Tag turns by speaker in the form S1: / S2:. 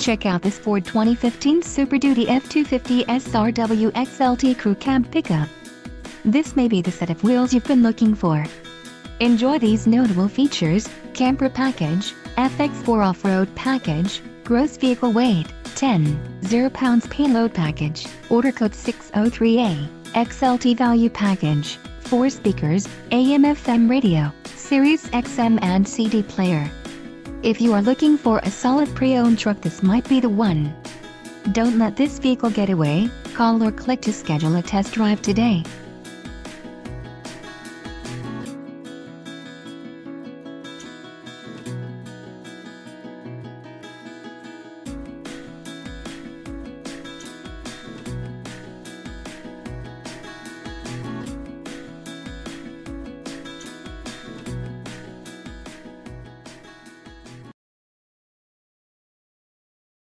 S1: Check out this Ford 2015 Super Duty F250 SRW XLT Crew Cab Pickup. This may be the set of wheels you've been looking for. Enjoy these notable features: camper package, FX4 off-road package, gross vehicle weight, 10.0 pounds payload package, order code 603A, XLT value package, 4 speakers, AM/FM radio, Sirius XM and CD player. If you are looking for a solid pre-owned truck, this might be the one. Don't let this vehicle get away. Call or click to schedule a test drive today.